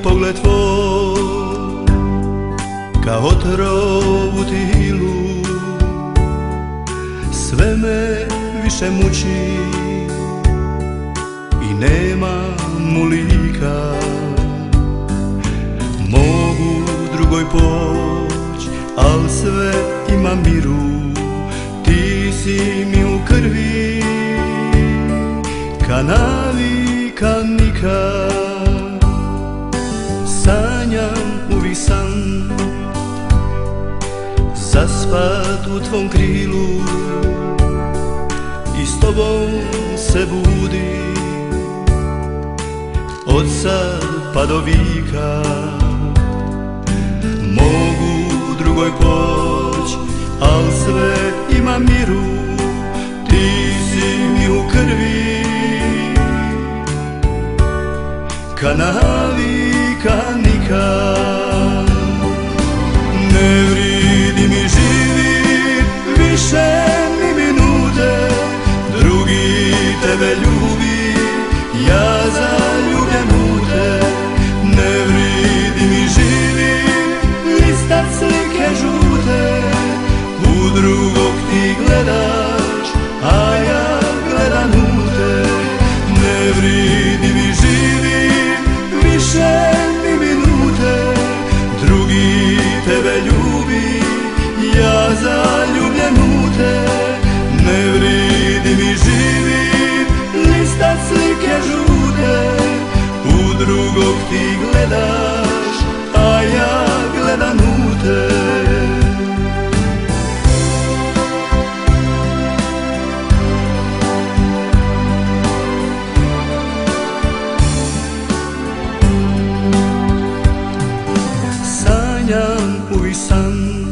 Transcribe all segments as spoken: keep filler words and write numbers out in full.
pogled tvoj kao otrov u tilu, sve me više muči i nema mu lika. Mogu drugoj poć, al sve ima miru, ti si mi u krvi, ka navika nikad. Sanjam uvijek san, zaspat u tvom krilu i s tobom se budi od sad pa do vika. Mogu drugoj poć, al sve ima miru, ti si mi u krvi, ka navika nikad. Ne vridi mi živit više ni minute, drugi tebe ljubi, ja zaljubljen u te. Ne vridi mi živit, listat slike žute, u drugog ti gledaš, a ja gledam u te. Ne vridi mi živit više ni minute, drugi tebe ljubi, ja zaljubljen u te. Ne vridi mi živit, listat slike žute, u drugog ti gledaš, a ja gledam u te. Sanjam uvijek san,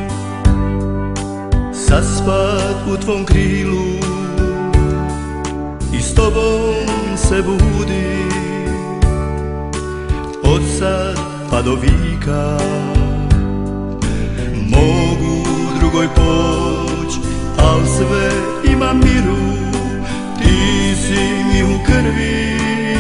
zaspat u tvom krilu i s tobom se budi od sad pa do vika. Mogu drugoj poć, al sve ima miru, ti si mi u krvi,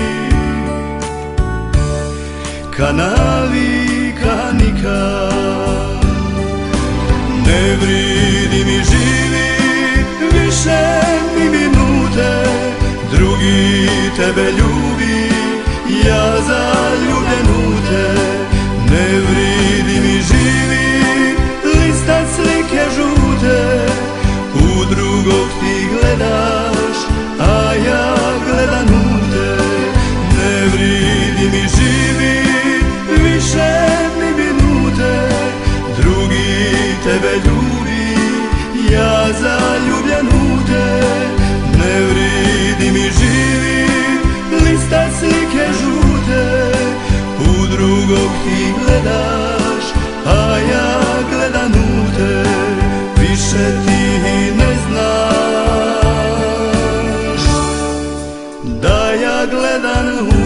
ka navika nikad. Ne vridi mi živit više ni minute, drugi tebe ljubi, ja zaljubljen u te. Ne vridi mi živit, listat slike žute, u drugog ti gledaš, a ja gledam u te. Ne vridi mi živit više ni minute, drugi tebe ljubi, ja zaljubljen u te. Ne vridi mi živit, listat slike žute, u drugog ti gledaš, a ja gledam u te. Više ti ne znaš da ja gledam u te.